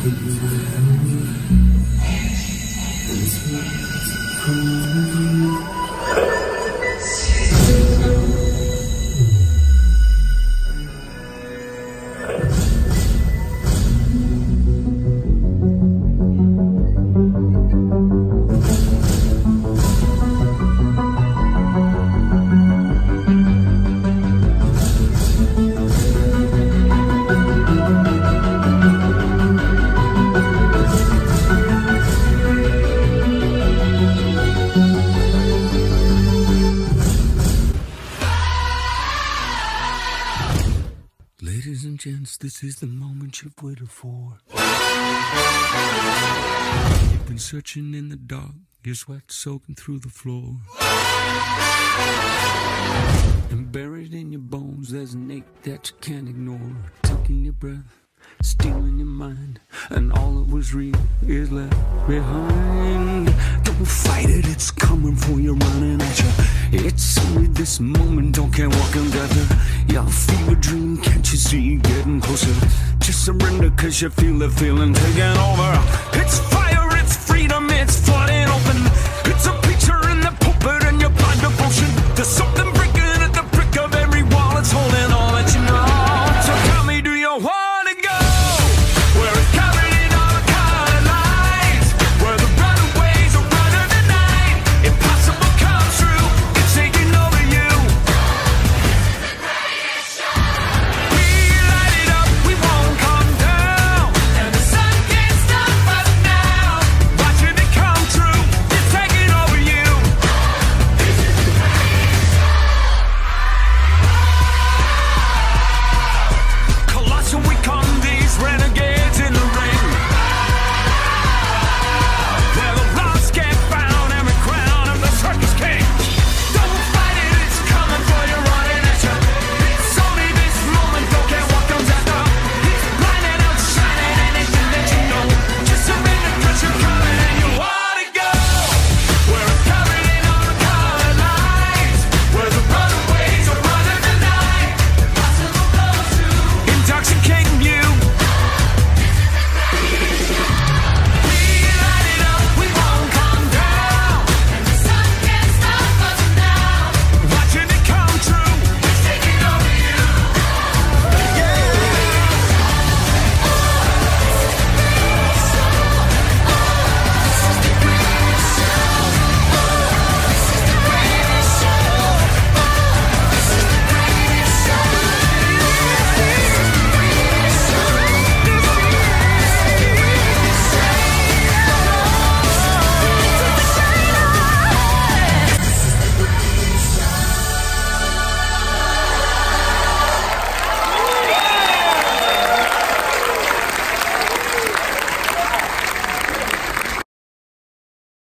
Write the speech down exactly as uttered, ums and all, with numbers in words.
Ladies and gents, this is the moment you've waited for. You've been searching in the dark, your sweat soaking through the floor. And buried in your bones, there's an ache that you can't ignore. Taking your breath, stealing your mind, and all that was real is left behind. Don't fight it, it's coming for you, running at you. It's only this moment, don't care what can gather. Your fever dream, can't you see, getting closer? Just surrender, cause you feel the feeling taking over. It's fire, it's freedom, it's flooding open.